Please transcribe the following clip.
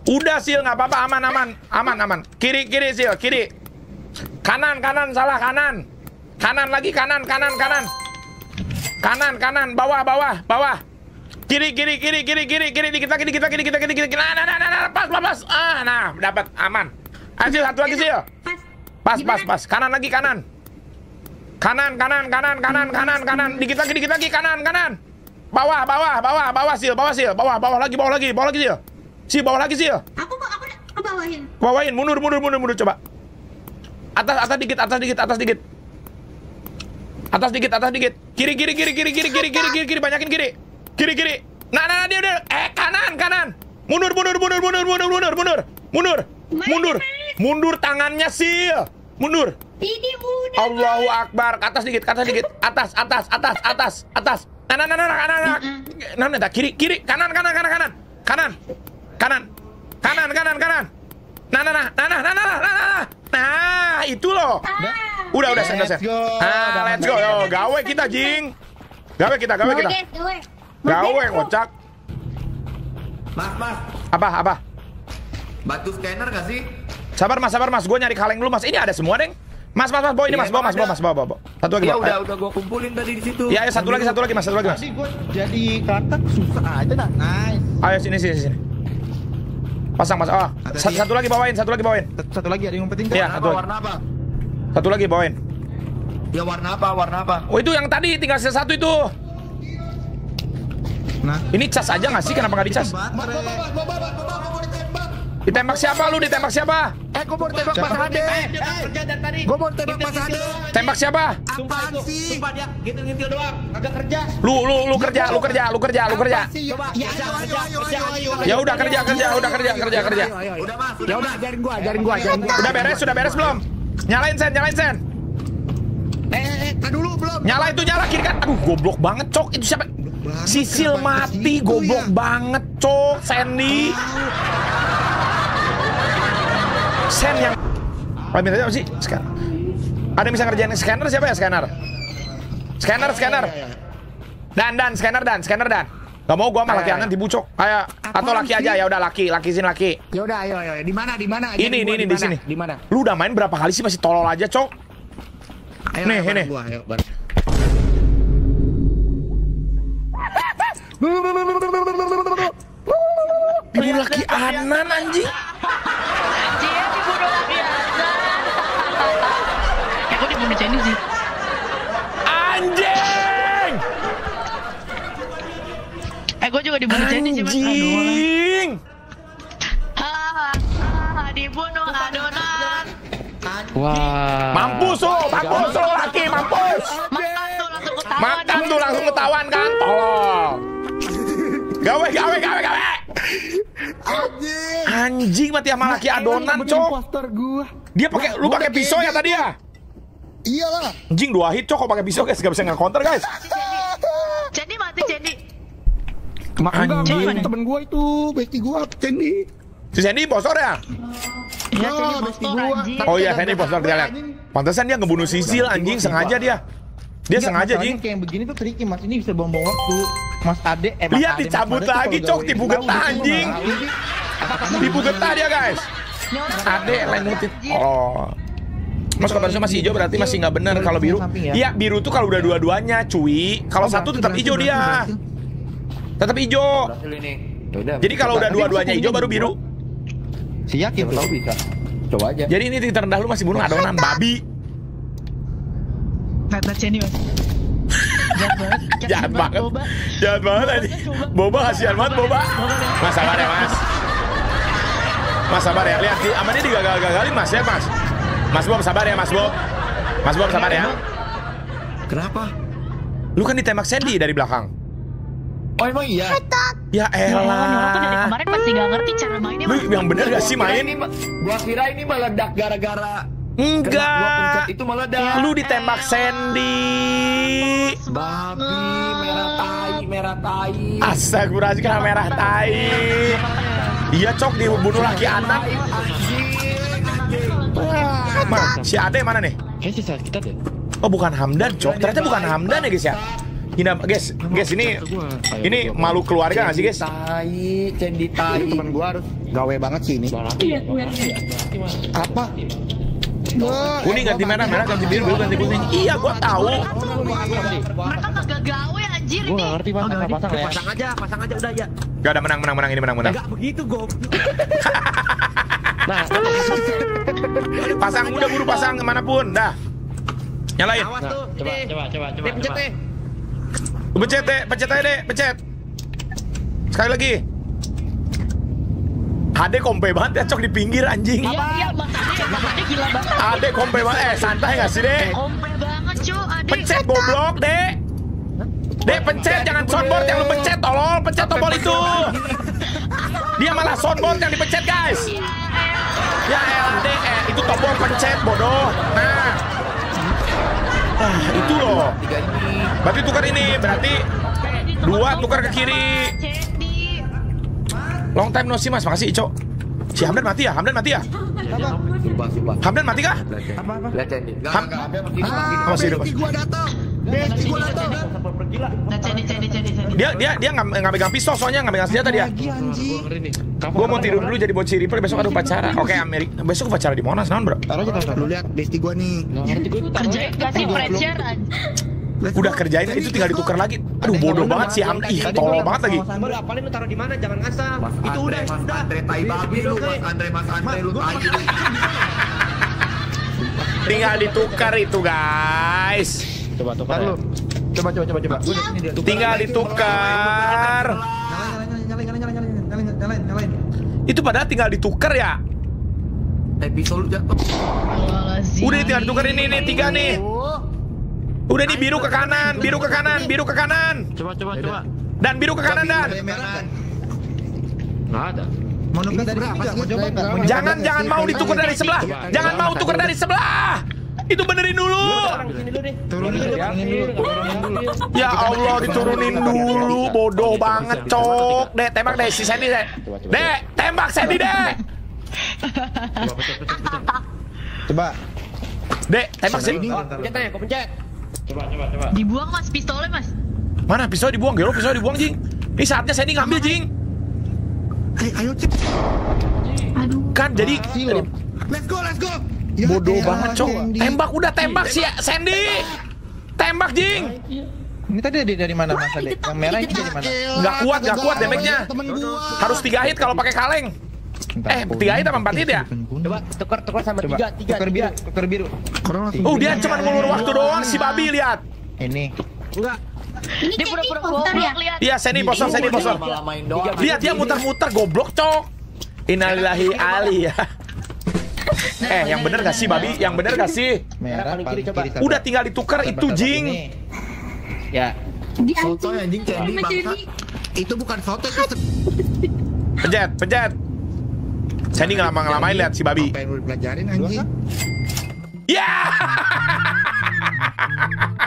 Udah Sil, nggak apa-apa, aman. Kiri Sil, kiri. Kanan, salah kanan. Kanan lagi, kanan. Kanan, bawah. Kiri. Dikit lagi. Nah, pas. Nah, dapat aman. Ayo satu lagi Sil. Pas. Kanan lagi, kanan. Kanan. Dikit lagi, kanan. Bawah Sil. Bawah lagi Sil. Si bawah lagi Sil. Aku kebawahin. Bawain, mundur coba. Atas dikit. Atas dikit. Kiri. Banyakin kiri. Kiri. Nah, dia udah. Kanan. Mundur. Mundur tangannya Sil. Mundur. Ini mudah. Allahu Akbar. Atas dikit. Atas. Nah, kiri. Kanan. Nah, itu loh. Udah selesai. Let's go. Yo, gawe kita, Jing. Gawe kita. Gawe, kocak. Mas. Apa? Bantu scanner gak sih? Sabar mas. Gue nyari kaleng dulu, Mas. Ini ada semua, Deng. Mas, bawa ini, Mas. Bawa. Satu lagi, ya udah gua kumpulin tadi di situ. Ya, satu lagi, Mas. Tadi gue jadi katak susah aja dah. Nice. Ayo sini. Pasang, Mas. Oh, satu lagi bawain. Satu lagi ada yang ngumpetin. Iya, Warna apa? Satu lagi bawain. Ya warna apa? Oh, itu yang tadi tinggal satu itu. Nah, ini cas aja nggak sih? Kenapa nggak dicas? Ditembak siapa lu? Ditembak siapa? Gua mau tembak Mas Ade. Tembak siapa? Apaan sih? Sumpah dia gitu doang, kagak kerja. Lu kerja. Coba. Ya udah kerja. Udah Mas. Ya udah, ajarin gua. Sudah beres belum? Nyalain sen. Dulu belum. Nyala kiri kan. Aduh, goblok banget, Cok. Itu siapa? Sisil mati, goblok banget, Cok. Sandy. Sen yang minta apa sih? Ada yang bisa ngerjain scanner siapa ya? Scanner. Dan scanner. Gak mau gua sama laki anan dibucok. Kayak atau laki aja ya udah laki sini laki. Ya udah, ayo. Di mana? Ini di sini. Di mana? Lu udah main berapa kali sih masih tolol aja, Cok? Nih, ini. Dibunuh laki anan anjing. Aku dibunuh Jenny sih. Anjing. Gue juga dibunuh Jenny sih. Anjing. Dibunuh adonan. Wah. Mampus lu laki, mampus. Makan tuh langsung ketahuan kan. Tolong. Gawe. Anjing mati sama laki adonan, Cok. Dia lu pakai pisau ya tadi ya? Iyalah. Anjing 2 hit, Cok. Kok pakai pisau guys? Gak bisa nge-counter guys. Jenny mati. Anjing. Temen gua itu, bestie gua, Sandy. Si Sandy impostor ya? Iya, Jenny impostor anjing. Oh iya, Sandy impostor, kita lihat. Pantesan dia ngebunuh Sisil anjing, sengaja dia. Dia sengaja, Jing. Kayak begini tuh tricky, Mas. Ini bisa buang waktu. Mas Ade, lihat dicabut lagi, Cok. Tipu getah anjing. Tipu getah dia, guys. Ade lanjutin. Oh. Mas komentarnya masih hijau berarti masih nggak bener. Kalau biru, iya biru tuh kalau udah dua-duanya, cuy. Kalau satu tetap hijau dia. Tetap hijau. Jadi kalau udah dua-duanya hijau baru biru. Si yakin tahu bisa. Coba aja. Jadi ini titik terendah lu masih bunuh adonan babi. Kata Jenny, Mas. Jahat banget aja. Boba kasihan banget Boba. Mas sabar ya, Mas. Mas sabar ya. Lihat di amannya digagal-gagalin, Mas ya, Mas. Mas Bob sabar ya, Mas Bob. Mas Bob sabar ya. Kenapa? Lu kan ditembak Sandy dari belakang. Oh emang iya? Ya Orang tuh dari elah. kemarin masih gak ngerti cara mainnya. Lu yang bener gak sih main? Gua kira ini meledak gara-gara Enggak. gua pencet itu meledak. Lu ditembak Sandy. Babi merah tai. Astagfirullahaladzim, kena merah tai. Iya, Cok, dibunuh laki anak. Si Ade mana nih? Kayak sisa kita deh. Oh bukan Hamdan, Cok. Ternyata bukan Hamdan ya guys ya. Hina, guys, ini malu keluarga nggak sih, guys? Tai, Cendi tai. Temen gua harus gawe banget sih ini. Apa? Kuning ganti merah, merah ganti biru, biru ganti kuning. Iya, gua tahu. Mereka kagak gawe anjir ini. ngerti Bang, pasang ya. Pasang aja udah ya. Gak ada menang, ini menang. Enggak begitu, Gob. Nah, Pasang udah buru pasang kemanapun, dah. Nyalain. Awas tuh. coba. Pencet deh. Pencet deh, pencet aja deh, pencet. Sekali lagi. Ade kompe banget ya, cok di pinggir anjing. Iya, Mas Ade gila banget. Ade kompe banget, santai gak sih, Dek? Kompe banget, cu. Ade. Pencet goblok, Dek. Dek, pencet, jangan soundboard yang lu pencet, tolol. Pencet tombol itu. Dia malah soundboard yang dipencet, guys. Ya elah, Dek, itu tombol pencet, bodoh. Nah. Itu loh. Berarti tukar ini, berarti 2 tukar ke kiri. Cendi. Long time no see, Mas. Makasih, Ico. Si Hamdan mati ya? Sumpah. Hamdan mati kah? Lihat Cendi. Masih hidup. Gua datang. Gua datang. Nah, Cendi. Dia nggak megang pistol, soalnya nggak megang senjata dia. Gue mau tidur dulu jadi bocil Reaper, besok ada upacara. Oke, Amerika. Besok upacara di Monas, naon, bro? Taruh aja. Lu lihat besti gua nih. Kerjain gak sih pressure Udah kerjain, itu tinggal ditukar lagi. Aduh, bodoh banget sih, Ih, tolol banget lagi. Baru apalin lu taruh di mana? Jangan ngasal. Itu udah. Andre tai babi lu, Mas Andre lu tai. Tinggal ditukar itu, guys. Coba. Coba. Tinggal ditukar. Nyalain. Itu padahal tinggal ditukar ya. Episode jatuh. Udah tinggal ditukar ini 3 nih. Udah nih biru ke kanan. Coba. Dan biru ke kanan dan. Nggak ada. Mau nuker berapa sih? Jangan mau ditukar dari sebelah. Jangan mau tukar dari sebelah. Itu benerin dulu. Turunin dulu. Ya Allah, diturunin dulu. Bodoh banget, cok. Dek, tembak deh si Sandy, Dek. Dek, tembak Sandy, Dek. Coba. Dek, tembak Sandy. Pencet aja, kau pencet. Coba. Dibuang, Mas, pistolnya, Mas. Mana pisau dibuang? Gelo, pisau dibuang, Jing. Ini saatnya Sandy ngambil, Jing. Ayo cep. Kan jadi Let's go. Ya, bodoh elah, banget, cok. Sandy. Tembak si Sandy. Tembak, Jing. Ini tadi dari mana Mas Ade? Yang merah ini dari mana? Nggak kuat damage-nya. Harus 3 hit kalau pakai kaleng. 3 hit apa 4 hit ya? Coba tukar sama 3. Tukar biru. Dia cuma ngulur waktu doang si babi, lihat. Ini. Enggak. Dia pura-pura goblok, lihat. Iya, Sandy posor. Malah main doang. Lihat dia muter-muter goblok, cok. Innalillahi ali ya. Yang bener gak sih, babi? Yang bener gak sih? Merah paling kiri coba. Udah tinggal ditukar itu, Jing. Ya. Soto anjing Cendi bangsa. Itu bukan foto itu. Pencet. Sandy ngelamain lihat si babi. Apa yang lu pelajarin anjing? Ya.